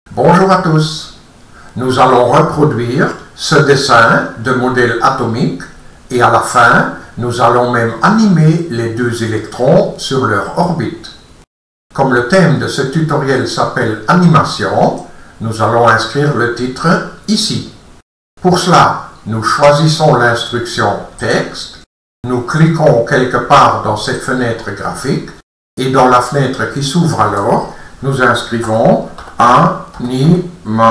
Bonjour à tous. Nous allons reproduire ce dessin de modèle atomique et à la fin, nous allons même animer les deux électrons sur leur orbite. Comme le thème de ce tutoriel s'appelle animation, nous allons inscrire le titre ici. Pour cela, nous choisissons l'instruction texte, nous cliquons quelque part dans cette fenêtre graphique et dans la fenêtre qui s'ouvre alors, nous inscrivons animation.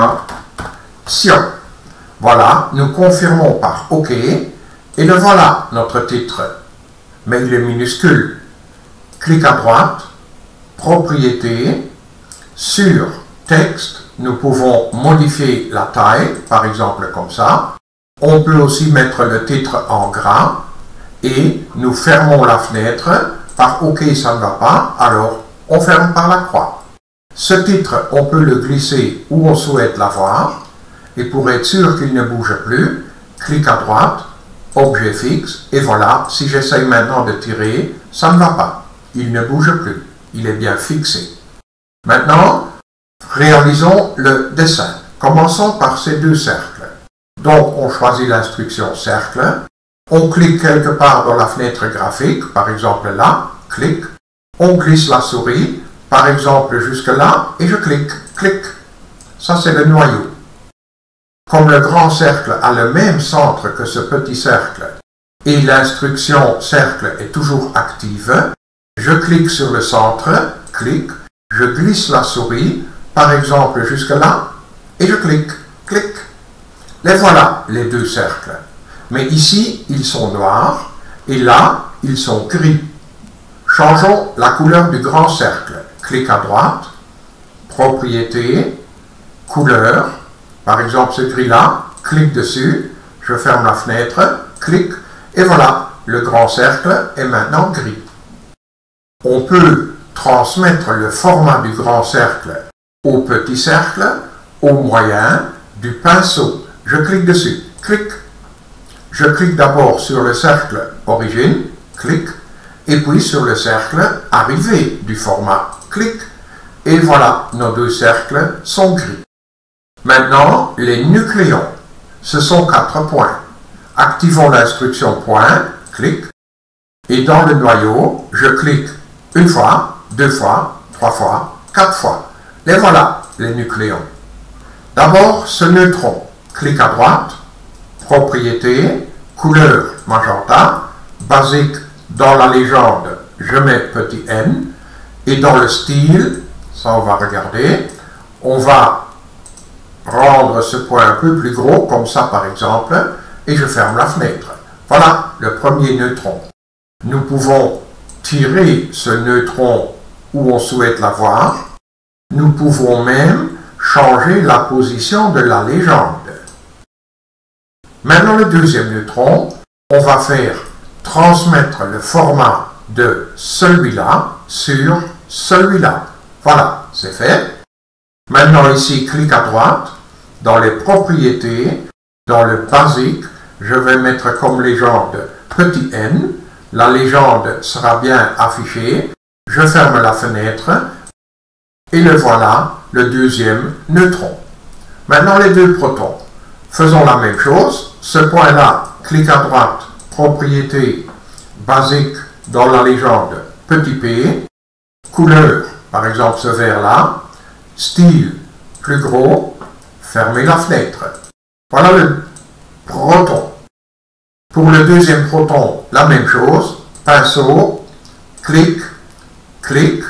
Voilà, nous confirmons par OK et le voilà notre titre. Mais il est minuscule. Clic à droite, propriété, sur texte, nous pouvons modifier la taille, par exemple comme ça. On peut aussi mettre le titre en gras et nous fermons la fenêtre. Par OK, ça ne va pas, alors on ferme par la croix. Ce titre, on peut le glisser où on souhaite l'avoir. Et pour être sûr qu'il ne bouge plus, clic à droite, objet fixe, et voilà, si j'essaye maintenant de tirer, ça ne va pas. Il ne bouge plus, il est bien fixé. Maintenant, réalisons le dessin. Commençons par ces deux cercles. Donc, on choisit l'instruction cercle. On clique quelque part dans la fenêtre graphique, par exemple là, clic. On glisse la souris, par exemple jusque là, et je clique, clic. Ça, c'est le noyau. Comme le grand cercle a le même centre que ce petit cercle, et l'instruction cercle est toujours active, je clique sur le centre, clic, je glisse la souris, par exemple jusque là, et je clique, clic. Les voilà, les deux cercles. Mais ici, ils sont noirs, et là, ils sont gris. Changeons la couleur du grand cercle. Clic à droite, propriété, couleur, par exemple ce gris-là, clique dessus, je ferme la fenêtre, clic, et voilà, le grand cercle est maintenant gris. On peut transmettre le format du grand cercle au petit cercle, au moyen, du pinceau. Je clique dessus, clic. Je clique d'abord sur le cercle origine, clic, et puis sur le cercle arrivée du format, clic. Et voilà, nos deux cercles sont gris. Maintenant, les nucléons. Ce sont 4 points. Activons l'instruction point, clic. Et dans le noyau, je clique une fois, 2 fois, 3 fois, 4 fois. Les voilà, les nucléons. D'abord, ce neutron. Clic à droite, propriété, couleur magenta, basique dans la légende, je mets petit n, et dans le style, ça on va regarder, on va rendre ce point un peu plus gros, comme ça par exemple, et je ferme la fenêtre. Voilà le premier neutron. Nous pouvons tirer ce neutron où on souhaite l'avoir. Nous pouvons même changer la position de la légende. Maintenant le deuxième neutron, on va faire transmettre le format de celui-là sur celui-là. Voilà, c'est fait. Maintenant ici, clic à droite, dans les propriétés, dans le basique, je vais mettre comme légende petit n. La légende sera bien affichée. Je ferme la fenêtre et le voilà, le deuxième neutron. Maintenant les deux protons. Faisons la même chose. Ce point-là, clic à droite, propriété, basique dans la légende, petit p, couleur, par exemple ce vert-là, style, plus gros, fermez la fenêtre. Voilà le proton. Pour le deuxième proton, la même chose, pinceau, clic, clic,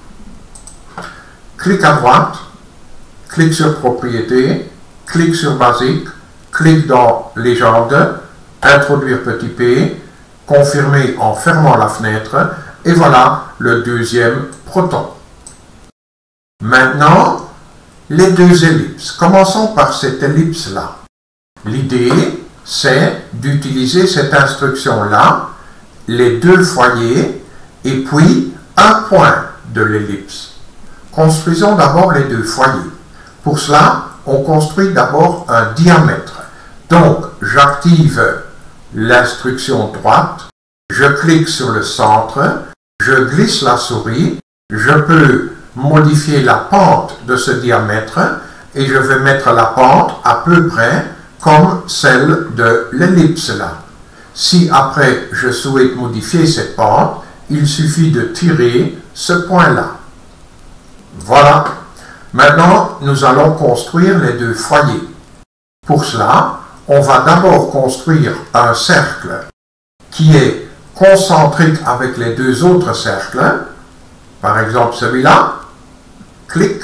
clic à droite, clic sur propriété, clic sur basique, clic dans légende, introduire petit p, confirmer en fermant la fenêtre, et voilà le deuxième proton. Maintenant, les deux ellipses. Commençons par cette ellipse-là. L'idée, c'est d'utiliser cette instruction-là, les deux foyers, et puis un point de l'ellipse. Construisons d'abord les deux foyers. Pour cela, on construit d'abord un diamètre. Donc, j'active l'instruction droite, je clique sur le centre, je glisse la souris, je peux modifier la pente de ce diamètre et je vais mettre la pente à peu près comme celle de l'ellipse là. Si après je souhaite modifier cette pente, il suffit de tirer ce point-là. Voilà. Maintenant, nous allons construire les deux foyers. Pour cela, on va d'abord construire un cercle qui est concentrique avec les deux autres cercles. Par exemple, celui-là. Clic.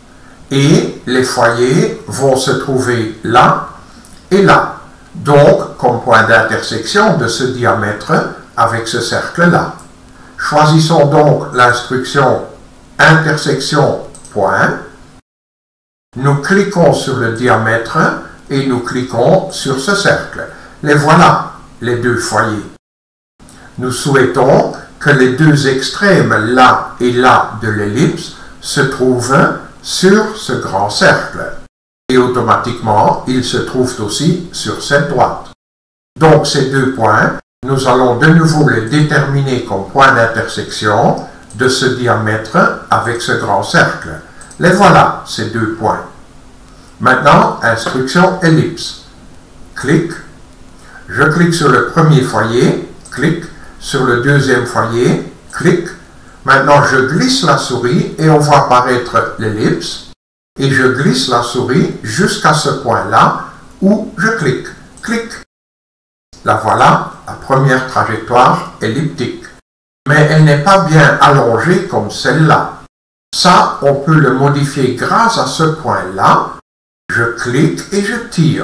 Et les foyers vont se trouver là et là. Donc, comme point d'intersection de ce diamètre avec ce cercle-là. Choisissons donc l'instruction intersection point. Nous cliquons sur le diamètre et nous cliquons sur ce cercle. Les voilà, les deux foyers. Nous souhaitons que les deux extrêmes là et là de l'ellipse se trouvent sur ce grand cercle. Et automatiquement, ils se trouvent aussi sur cette droite. Donc ces deux points, nous allons de nouveau les déterminer comme point d'intersection de ce diamètre avec ce grand cercle. Les voilà, ces deux points. Maintenant, instruction ellipse. Clic. Je clique sur le premier foyer. Clic. Sur le deuxième foyer. Clic. Maintenant, je glisse la souris et on voit apparaître l'ellipse. Et je glisse la souris jusqu'à ce point-là où je clique. Clic. La voilà, la première trajectoire elliptique. Mais elle n'est pas bien allongée comme celle-là. Ça, on peut le modifier grâce à ce point-là. Je clique et je tire.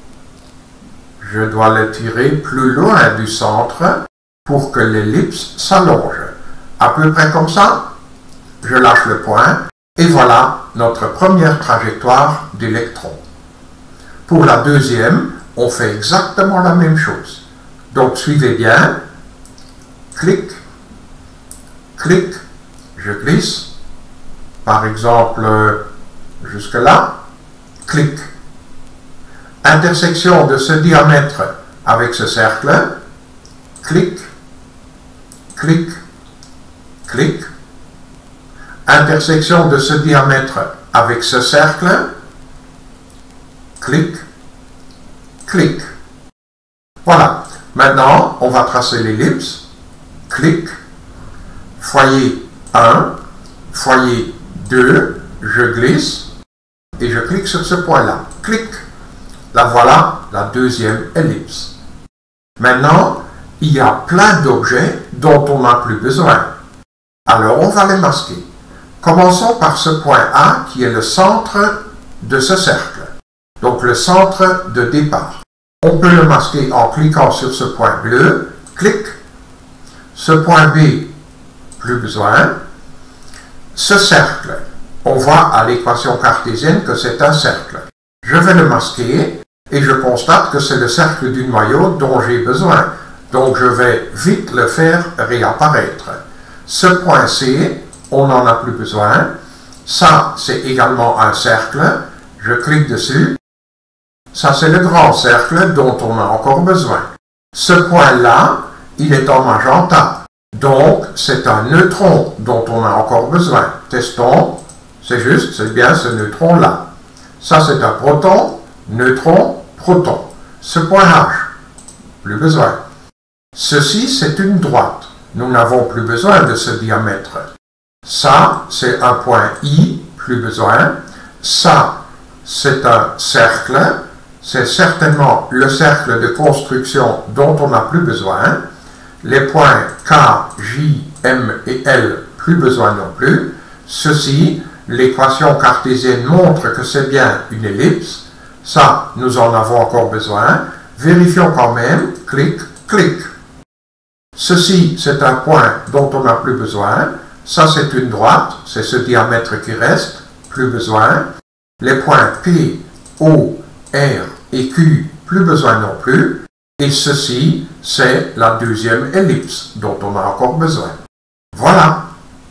Je dois le tirer plus loin du centre pour que l'ellipse s'allonge. À peu près comme ça. Je lâche le point et voilà notre première trajectoire d'électron. Pour la deuxième, on fait exactement la même chose. Donc suivez bien. Clic. Clic. Je glisse. Par exemple, jusque là. Clic. Intersection de ce diamètre avec ce cercle. Clic. Clic. Clic. Intersection de ce diamètre avec ce cercle. Clic. Clic. Voilà. Maintenant, on va tracer l'ellipse. Clic. Foyer 1. Foyer 2. Je glisse. Et je clique sur ce point-là. Clic. La voilà, la deuxième ellipse. Maintenant, il y a plein d'objets dont on n'a plus besoin. Alors, on va les masquer. Commençons par ce point A qui est le centre de ce cercle. Donc, le centre de départ. On peut le masquer en cliquant sur ce point bleu. Clic. Ce point B, plus besoin. Ce cercle. On voit à l'équation cartésienne que c'est un cercle. Je vais le masquer et je constate que c'est le cercle du noyau dont j'ai besoin. Donc je vais vite le faire réapparaître. Ce point C, on n'en a plus besoin. Ça, c'est également un cercle. Je clique dessus. Ça, c'est le grand cercle dont on a encore besoin. Ce point-là, il est en magenta. Donc, c'est un neutron dont on a encore besoin. Testons. C'est juste, c'est bien ce neutron-là. Ça, c'est un proton, neutron, proton. Ce point H, plus besoin. Ceci, c'est une droite. Nous n'avons plus besoin de ce diamètre. Ça, c'est un point I, plus besoin. Ça, c'est un cercle. C'est certainement le cercle de construction dont on n'a plus besoin. Les points K, J, M et L, plus besoin non plus. Ceci, l'équation cartésienne montre que c'est bien une ellipse. Ça, nous en avons encore besoin. Vérifions quand même. Clic, clic. Ceci, c'est un point dont on n'a plus besoin. Ça, c'est une droite. C'est ce diamètre qui reste. Plus besoin. Les points P, O, R et Q, plus besoin non plus. Et ceci, c'est la deuxième ellipse dont on a encore besoin. Voilà.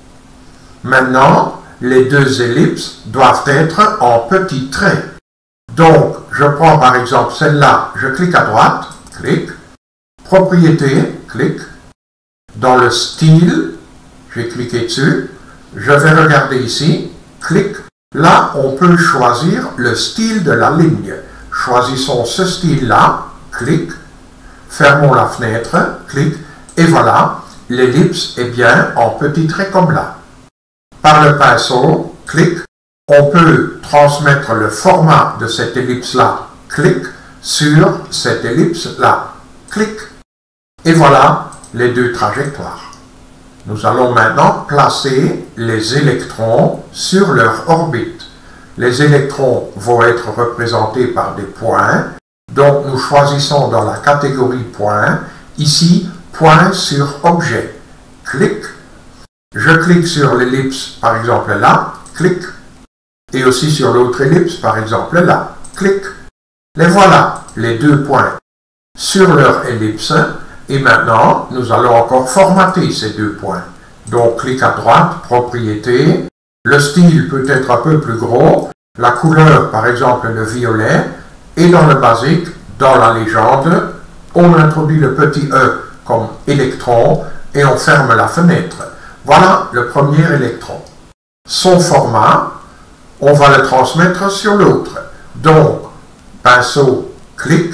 Maintenant, les deux ellipses doivent être en petits traits. Donc, je prends par exemple celle-là, je clique à droite, clic, propriété, clic, dans le style, j'ai cliqué dessus, je vais regarder ici, clic, Là, on peut choisir le style de la ligne. Choisissons ce style-là, clic, fermons la fenêtre, clic, et voilà, l'ellipse est bien en petits traits comme là. Par le pinceau, clic, on peut transmettre le format de cette ellipse-là, clic, sur cette ellipse-là, clic. Et voilà les deux trajectoires. Nous allons maintenant placer les électrons sur leur orbite. Les électrons vont être représentés par des points, donc nous choisissons dans la catégorie points, ici, point sur objet, clic. Je clique sur l'ellipse, par exemple là, clic. Et aussi sur l'autre ellipse, par exemple là, clic. Les voilà, les deux points sur leur ellipse. Et maintenant, nous allons encore formater ces deux points. Donc, clic à droite, propriété. Le style peut être un peu plus gros. La couleur, par exemple, le violet. Et dans le basique, dans la légende, on introduit le petit E comme électron et on ferme la fenêtre. Voilà le premier électron. Son format, on va le transmettre sur l'autre. Donc, pinceau, clic.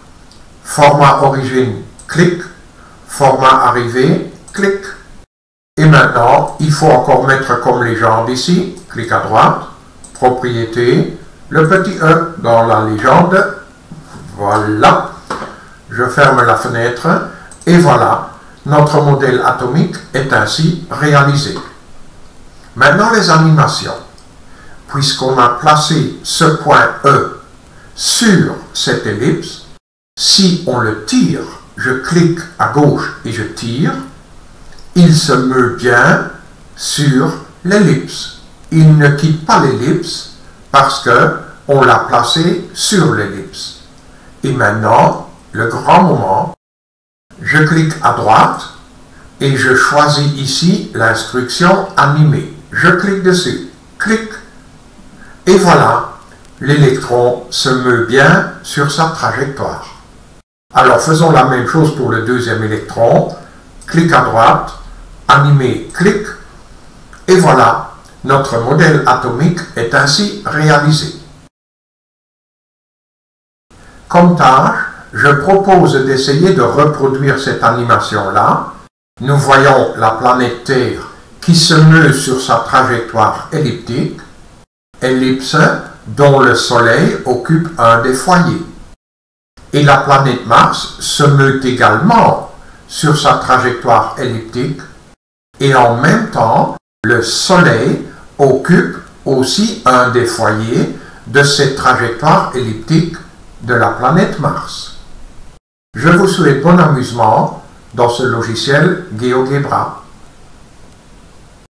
Format origine, clic. Format arrivée, clic. Et maintenant, il faut encore mettre comme légende ici, clic à droite, propriété, le petit E dans la légende. Voilà. Je ferme la fenêtre et voilà, notre modèle atomique est ainsi réalisé. Maintenant, les animations. Puisqu'on a placé ce point E sur cette ellipse, si on le tire, je clique à gauche et je tire, il se meut bien sur l'ellipse. Il ne quitte pas l'ellipse parce qu'on l'a placé sur l'ellipse. Et maintenant, le grand moment, je clique à droite et je choisis ici l'instruction animer. Je clique dessus, clic, et voilà, l'électron se meut bien sur sa trajectoire. Alors faisons la même chose pour le deuxième électron, clic à droite, animer, clic, et voilà, notre modèle atomique est ainsi réalisé. Comme tâche, je propose d'essayer de reproduire cette animation-là. Nous voyons la planète Terre qui se meut sur sa trajectoire elliptique, ellipse dont le Soleil occupe un des foyers. Et la planète Mars se meut également sur sa trajectoire elliptique et en même temps, le Soleil occupe aussi un des foyers de cette trajectoire elliptique de la planète Mars. Je vous souhaite bon amusement dans ce logiciel GeoGebra.